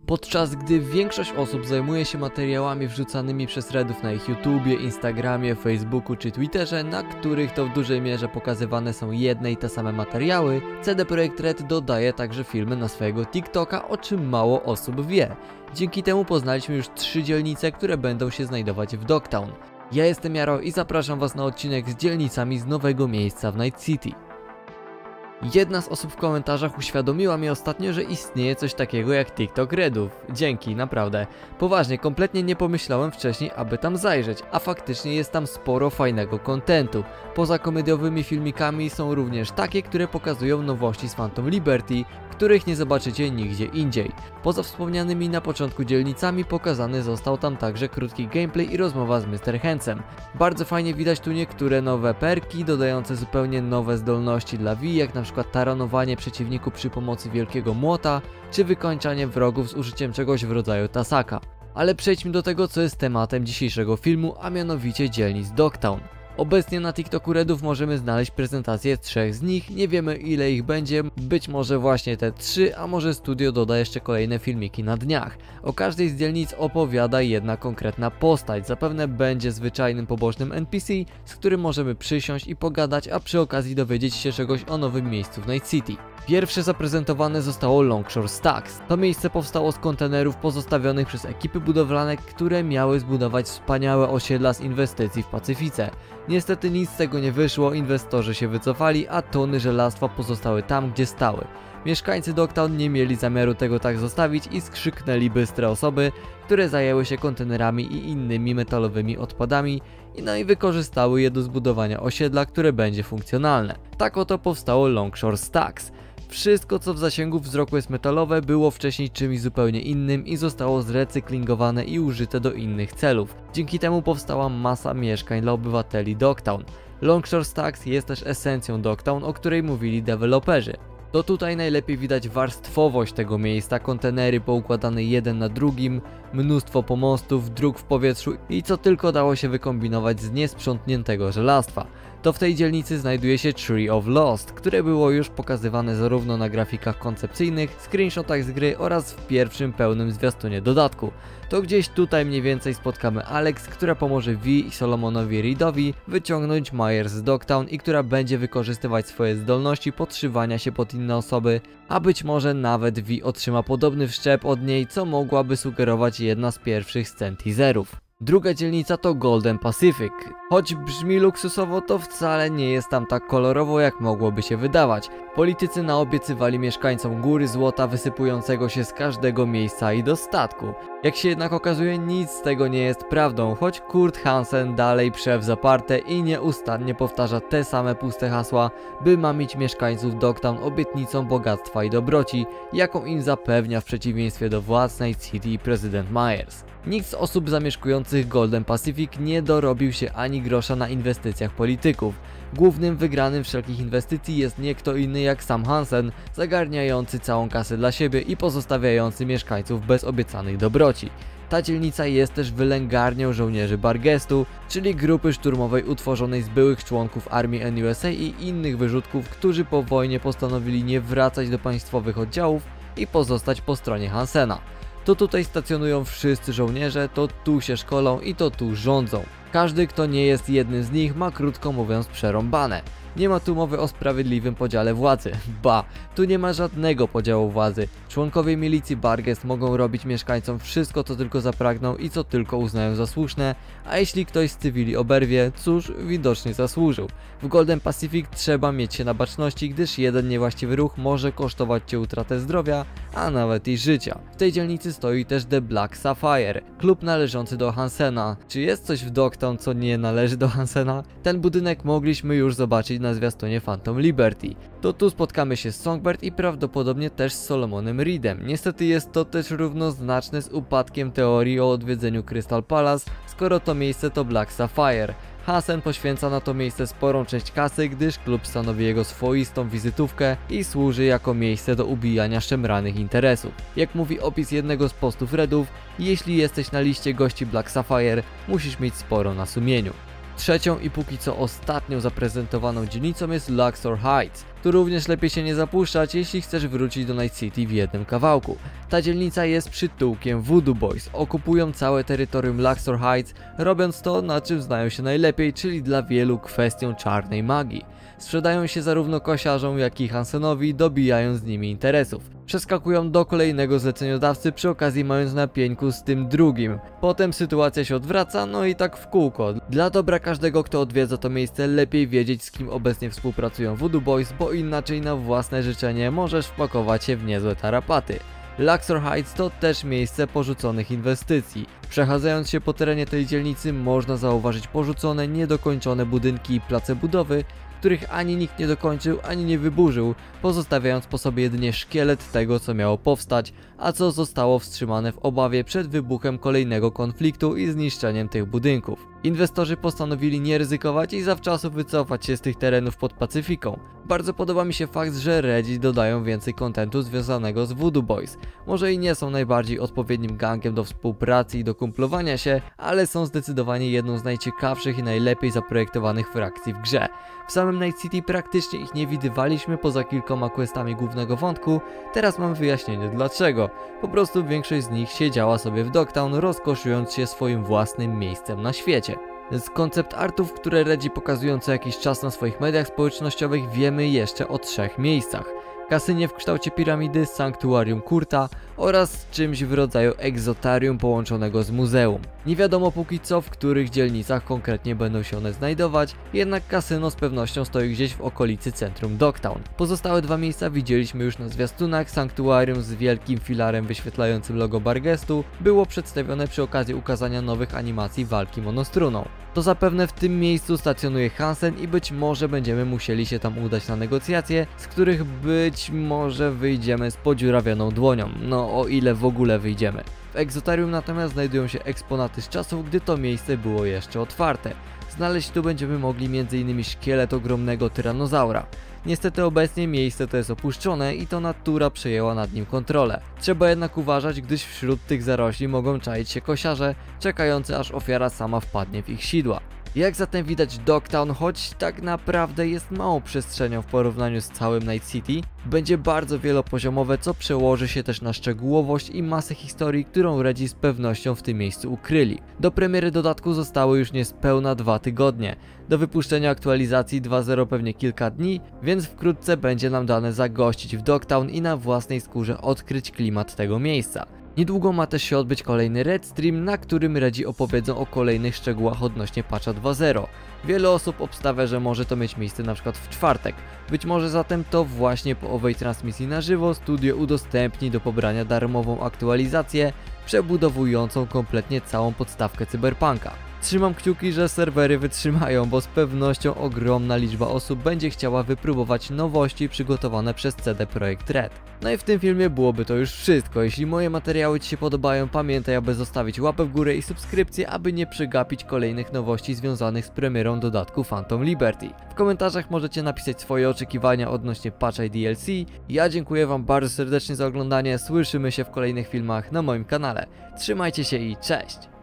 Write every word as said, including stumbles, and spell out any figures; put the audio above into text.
Podczas gdy większość osób zajmuje się materiałami wrzucanymi przez Redów na ich YouTubie, Instagramie, Facebooku czy Twitterze, na których to w dużej mierze pokazywane są jedne i te same materiały, C D Projekt Red dodaje także filmy na swojego TikToka, o czym mało osób wie. Dzięki temu poznaliśmy już trzy dzielnice, które będą się znajdować w Dogtown. Ja jestem Jaro i zapraszam was na odcinek z dzielnicami z nowego miejsca w Night City. Jedna z osób w komentarzach uświadomiła mi ostatnio, że istnieje coś takiego jak TikTok Redów. Dzięki, naprawdę. Poważnie, kompletnie nie pomyślałem wcześniej, aby tam zajrzeć, a faktycznie jest tam sporo fajnego kontentu. Poza komediowymi filmikami są również takie, które pokazują nowości z Phantom Liberty, których nie zobaczycie nigdzie indziej. Poza wspomnianymi na początku dzielnicami pokazany został tam także krótki gameplay i rozmowa z mister Handsem. Bardzo fajnie widać tu niektóre nowe perki, dodające zupełnie nowe zdolności dla V, jak na przykład taranowanie przeciwników przy pomocy wielkiego młota, czy wykończanie wrogów z użyciem czegoś w rodzaju tasaka. Ale przejdźmy do tego, co jest tematem dzisiejszego filmu, a mianowicie dzielnic Dogtown. Obecnie na TikToku Redów możemy znaleźć prezentację trzech z nich, nie wiemy ile ich będzie, być może właśnie te trzy, a może studio doda jeszcze kolejne filmiki na dniach. O każdej z dzielnic opowiada jedna konkretna postać, zapewne będzie zwyczajnym pobocznym N P C, z którym możemy przysiąść i pogadać, a przy okazji dowiedzieć się czegoś o nowym miejscu w Night City. Pierwsze zaprezentowane zostało Longshore Stacks. To miejsce powstało z kontenerów pozostawionych przez ekipy budowlane, które miały zbudować wspaniałe osiedla z inwestycji w Pacyfice. Niestety nic z tego nie wyszło, inwestorzy się wycofali, a tony żelastwa pozostały tam, gdzie stały. Mieszkańcy Dogtown nie mieli zamiaru tego tak zostawić i skrzyknęli bystre osoby, które zajęły się kontenerami i innymi metalowymi odpadami, no i wykorzystały je do zbudowania osiedla, które będzie funkcjonalne. Tak oto powstało Longshore Stacks. Wszystko, co w zasięgu wzroku jest metalowe, było wcześniej czymś zupełnie innym i zostało zrecyklingowane i użyte do innych celów. Dzięki temu powstała masa mieszkań dla obywateli Dogtown. Longshore Stacks jest też esencją Dogtown, o której mówili deweloperzy. To tutaj najlepiej widać warstwowość tego miejsca, kontenery poukładane jeden na drugim, mnóstwo pomostów, dróg w powietrzu i co tylko dało się wykombinować z niesprzątniętego żelastwa. To w tej dzielnicy znajduje się Tree of Lost, które było już pokazywane zarówno na grafikach koncepcyjnych, screenshotach z gry oraz w pierwszym pełnym zwiastunie dodatku. To gdzieś tutaj mniej więcej spotkamy Alex, która pomoże V i Solomonowi Reedowi wyciągnąć Myers z Dogtown i która będzie wykorzystywać swoje zdolności podszywania się pod inne osoby, a być może nawet V otrzyma podobny wszczep od niej, co mogłaby sugerować jedna z pierwszych scen teaserów. Druga dzielnica to Golden Pacific. Choć brzmi luksusowo, to wcale nie jest tam tak kolorowo, jak mogłoby się wydawać. Politycy naobiecywali mieszkańcom góry złota wysypującego się z każdego miejsca i dostatku. Jak się jednak okazuje, nic z tego nie jest prawdą, choć Kurt Hansen dalej prze w zaparte i nieustannie powtarza te same puste hasła, by mamić mieszkańców Dogtown obietnicą bogactwa i dobroci, jaką im zapewnia w przeciwieństwie do władz Night City i prezydent Myers. Nikt z osób zamieszkujących Golden Pacific nie dorobił się ani grosza na inwestycjach polityków. Głównym wygranym wszelkich inwestycji jest nie kto inny jak sam Hansen, zagarniający całą kasę dla siebie i pozostawiający mieszkańców bez obiecanych dobroci. Ta dzielnica jest też wylęgarnią żołnierzy Bargestu, czyli grupy szturmowej utworzonej z byłych członków armii N U S A i innych wyrzutków, którzy po wojnie postanowili nie wracać do państwowych oddziałów i pozostać po stronie Hansena. To tutaj stacjonują wszyscy żołnierze, to tu się szkolą i to tu rządzą. Każdy, kto nie jest jednym z nich, ma krótko mówiąc przerąbane. Nie ma tu mowy o sprawiedliwym podziale władzy. Ba, tu nie ma żadnego podziału władzy. Członkowie milicji Bargest mogą robić mieszkańcom wszystko, co tylko zapragną i co tylko uznają za słuszne, a jeśli ktoś z cywili oberwie, cóż, widocznie zasłużył. W Golden Pacific trzeba mieć się na baczności, gdyż jeden niewłaściwy ruch może kosztować cię utratę zdrowia, a nawet i życia. W tej dzielnicy stoi też The Black Sapphire, klub należący do Hansena. Czy jest coś w Dogtown, co nie należy do Hansena? Ten budynek mogliśmy już zobaczyć na zwiastunie Phantom Liberty. To tu spotkamy się z Songbird i prawdopodobnie też z Solomonem Reedem. Niestety jest to też równoznaczne z upadkiem teorii o odwiedzeniu Crystal Palace, skoro to miejsce to Black Sapphire. Hansen poświęca na to miejsce sporą część kasy, gdyż klub stanowi jego swoistą wizytówkę i służy jako miejsce do ubijania szemranych interesów. Jak mówi opis jednego z postów Redów, jeśli jesteś na liście gości Black Sapphire, musisz mieć sporo na sumieniu. Trzecią i póki co ostatnią zaprezentowaną dzielnicą jest Luxor Heights, Tu również lepiej się nie zapuszczać, jeśli chcesz wrócić do Night City w jednym kawałku. Ta dzielnica jest przytułkiem Voodoo Boys, okupują całe terytorium Luxor Heights, robiąc to, na czym znają się najlepiej, czyli dla wielu kwestią czarnej magii. Sprzedają się zarówno kosiarzom, jak i Hansenowi, dobijając z nimi interesów. Przeskakują do kolejnego zleceniodawcy, przy okazji mając na pieńku z tym drugim. Potem sytuacja się odwraca, no i tak w kółko. Dla dobra każdego, kto odwiedza to miejsce, lepiej wiedzieć, z kim obecnie współpracują Voodoo Boys, bo inaczej na własne życzenie możesz wpakować się w niezłe tarapaty. Luxor Heights to też miejsce porzuconych inwestycji. Przechadzając się po terenie tej dzielnicy można zauważyć porzucone, niedokończone budynki i place budowy, których ani nikt nie dokończył, ani nie wyburzył, pozostawiając po sobie jedynie szkielet tego, co miało powstać, a co zostało wstrzymane w obawie przed wybuchem kolejnego konfliktu i zniszczeniem tych budynków. Inwestorzy postanowili nie ryzykować i zawczasu wycofać się z tych terenów pod Pacyfiką. Bardzo podoba mi się fakt, że Reddit dodają więcej kontentu związanego z Voodoo Boys. Może i nie są najbardziej odpowiednim gangiem do współpracy i do kumplowania się, ale są zdecydowanie jedną z najciekawszych i najlepiej zaprojektowanych frakcji w grze. W samym Night City praktycznie ich nie widywaliśmy poza kilkoma questami głównego wątku, teraz mamy wyjaśnienie dlaczego. Po prostu większość z nich siedziała sobie w Dogtown, rozkoszując się swoim własnym miejscem na świecie. Z koncept artów, które Reddit pokazują co jakiś czas na swoich mediach społecznościowych, wiemy jeszcze o trzech miejscach. Kasynie w kształcie piramidy, sanktuarium Kurta oraz czymś w rodzaju egzotarium połączonego z muzeum. Nie wiadomo póki co, w których dzielnicach konkretnie będą się one znajdować, jednak kasyno z pewnością stoi gdzieś w okolicy centrum Dogtown. Pozostałe dwa miejsca widzieliśmy już na zwiastunach. Sanktuarium z wielkim filarem wyświetlającym logo Bargestu było przedstawione przy okazji ukazania nowych animacji walki monostruną. To zapewne w tym miejscu stacjonuje Hansen i być może będziemy musieli się tam udać na negocjacje, z których być może wyjdziemy z podziurawioną dłonią, no o ile w ogóle wyjdziemy. W egzotarium natomiast znajdują się eksponaty z czasów, gdy to miejsce było jeszcze otwarte. Znaleźć tu będziemy mogli między innymi szkielet ogromnego tyranozaura. Niestety obecnie miejsce to jest opuszczone i to natura przejęła nad nim kontrolę. Trzeba jednak uważać, gdyż wśród tych zarośli mogą czaić się kosiarze, czekający aż ofiara sama wpadnie w ich sidła. Jak zatem widać, Dogtown, choć tak naprawdę jest małą przestrzenią w porównaniu z całym Night City, będzie bardzo wielopoziomowe, co przełoży się też na szczegółowość i masę historii, którą Reddit z pewnością w tym miejscu ukryli. Do premiery dodatku zostały już niespełna dwa tygodnie. Do wypuszczenia aktualizacji dwa zero pewnie kilka dni, więc wkrótce będzie nam dane zagościć w Dogtown i na własnej skórze odkryć klimat tego miejsca. Niedługo ma też się odbyć kolejny Red Stream, na którym Reddit opowiedzą o kolejnych szczegółach odnośnie patcha dwa zero. Wiele osób obstawia, że może to mieć miejsce na przykład w czwartek. Być może zatem to właśnie po owej transmisji na żywo studio udostępni do pobrania darmową aktualizację przebudowującą kompletnie całą podstawkę Cyberpunka. Trzymam kciuki, że serwery wytrzymają, bo z pewnością ogromna liczba osób będzie chciała wypróbować nowości przygotowane przez C D Projekt Red. No i w tym filmie byłoby to już wszystko. Jeśli moje materiały Ci się podobają, pamiętaj, aby zostawić łapę w górę i subskrypcję, aby nie przegapić kolejnych nowości związanych z premierą dodatku Phantom Liberty. W komentarzach możecie napisać swoje oczekiwania odnośnie patcha i D L C. Ja dziękuję Wam bardzo serdecznie za oglądanie, słyszymy się w kolejnych filmach na moim kanale. Trzymajcie się i cześć!